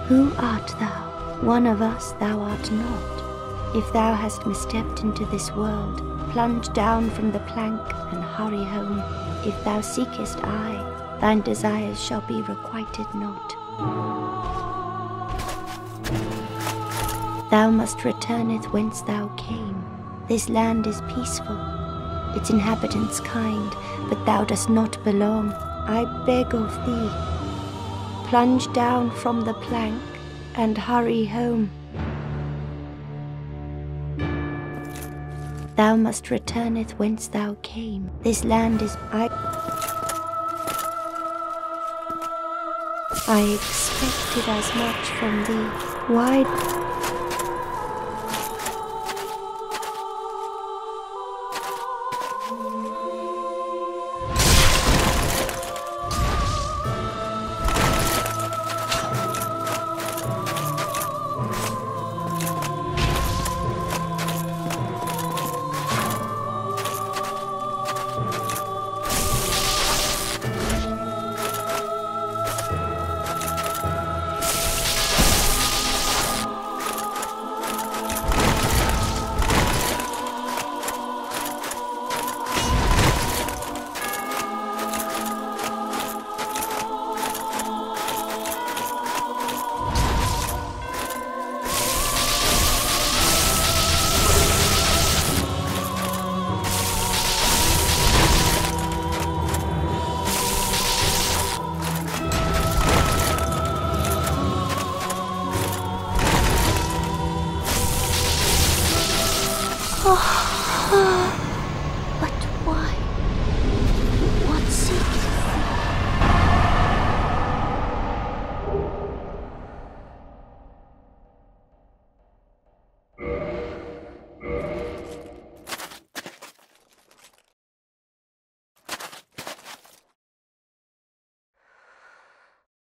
Who art thou? One of us thou art not. If thou hast misstepped into this world, plunge down from the plank and hurry home. If thou seekest aye, thine desires shall be requited not. Thou must returneth whence thou came. This land is peaceful, its inhabitants kind, but thou dost not belong. I beg of thee, plunge down from the plank and hurry home. Thou must returneth whence thou came. This land is I expected as much from thee. Why? Oh.